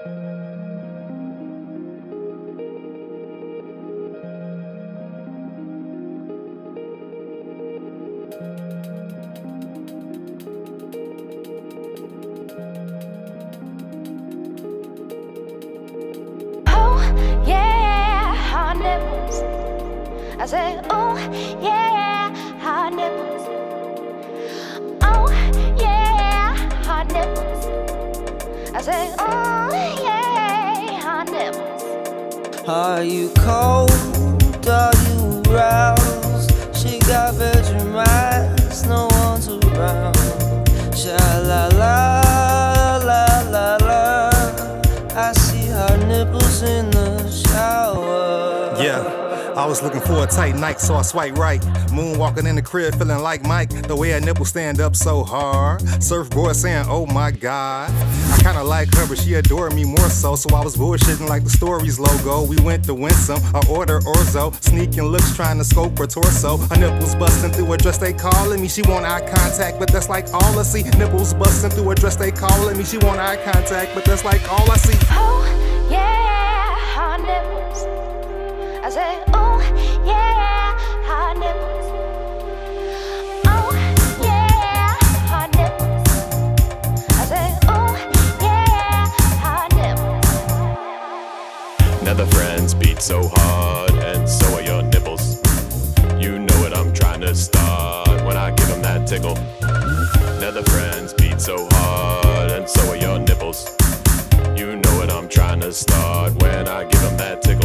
I say, oh yeah, hot nipples. Oh yeah, hot nipples. I say, oh yeah, hot nipples. Are you cold? Are you aroused? She got Vegemite, no one's around. Sha la la la la la. I see hot nipples in the shower. Yeah. I was looking for a tight night, so I swipe right. Moonwalking in the crib, feeling like Mike. The way her nipples stand up so hard. Surfboard saying, oh my God. I kinda like her, but she adored me more so. So I was bullshitting like the story's logo. We went to Winsome, I ordered orzo. Sneaking looks, trying to scope her torso. Her nipples busting through her dress, they calling me. She want eye contact, but that's like all I see. Nipples busting through her dress, they calling me. She want eye contact, but that's like all I see. Oh yeah, hot nipples. I say, oh yeah, hot nipples. Oh yeah, hot nipples. I say, oh yeah, hot nipples. Now the friends beat so hard, and so are your nipples. You know what I'm trying to start when I give them that tickle. Now the friends beat so hard, and so are your nipples. You know what I'm trying to start when I give them that tickle.